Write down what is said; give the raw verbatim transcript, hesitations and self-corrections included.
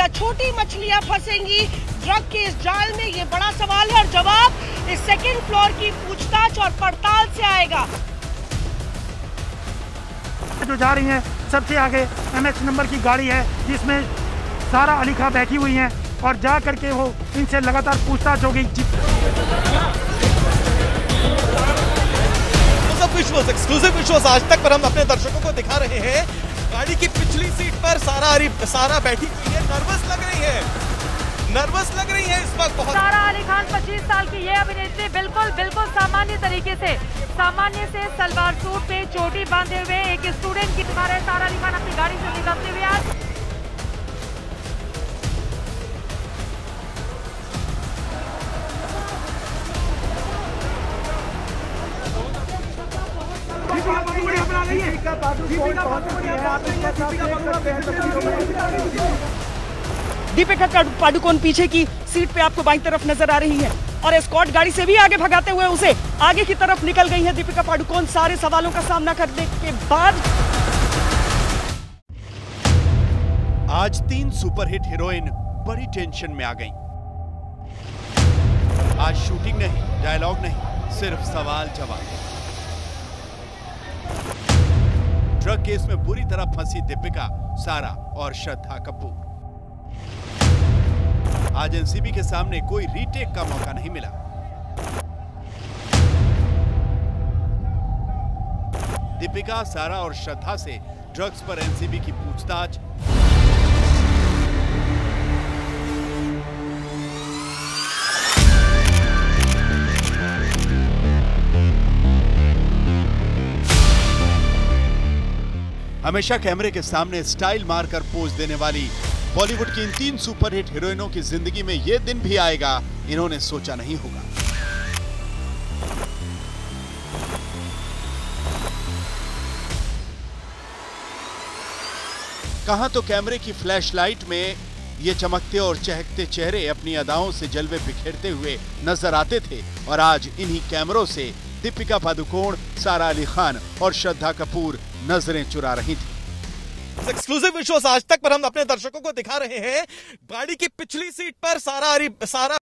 या छोटी मछलियां फंसेंगी ड्रग के इस जाल में? ये बड़ा सवाल है और जवाब इस सेकेंड फ्लोर की पूछताछ और पड़ताल से आएगा। जो जा रही हैं सबसे आगे एम एक्स नंबर की गाड़ी है जिसमें सारा अली खां बैठी हुई हैं और जा करके वो इनसे लगातार पूछताछ होगी। विजुअल्स, एक्सक्लूसिव विजुअल्स आज तक पर हम अपने दर्शकों को दिखा रहे हैं। गाड़ी की पिछली सीट पर सारा अली सारा बैठी हुई है, नर्वस लग रही है, नर्वस लग रही है इस वक्त बहुत। सारा अली खान पच्चीस साल की ये अभिनेत्री बिल्कुल बिल्कुल सामान्य तरीके से सामान्य से सलवार सूट पे चोटी बांधे हुए एक स्टूडेंट की तरह सारा अली खान अपनी गाड़ी से निकलते हुए आज दीपिका पादुकोण पीछे की सीट पे आपको बाईं तरफ नजर आ रही है और एस्कॉर्ट गाड़ी से भी आगे भगाते हुए उसे आगे की तरफ निकल गई है दीपिका पादुकोण सारे सवालों का सामना करने के बाद। आज तीन सुपरहिट हीरोइन बड़ी टेंशन में आ गईं। आज शूटिंग नहीं, डायलॉग नहीं, सिर्फ सवाल जवाब। ड्रग केस में बुरी तरह फंसी दीपिका, सारा और श्रद्धा कपूर। आज एनसीबी के सामने कोई रीटेक का मौका नहीं मिला। दीपिका, सारा और श्रद्धा से ड्रग्स पर एनसीबी की पूछताछ। हमेशा कैमरे के सामने स्टाइल मारकर पोज देने वाली बॉलीवुड की इन तीन सुपरहिट हीरोइनों की जिंदगी में यह दिन भी आएगा, इन्होंने सोचा नहीं होगा। कहां तो कैमरे की फ्लैशलाइट में ये चमकते और चहकते चेहरे अपनी अदाओं से जलवे बिखेरते हुए नजर आते थे और आज इन्हीं कैमरों से दीपिका पादुकोण, सारा अली खान और श्रद्धा कपूर नजरें चुरा रही थी। एक्सक्लूसिव विजुअल्स आज तक पर हम अपने दर्शकों को दिखा रहे हैं। गाड़ी की पिछली सीट पर सारा अली सारा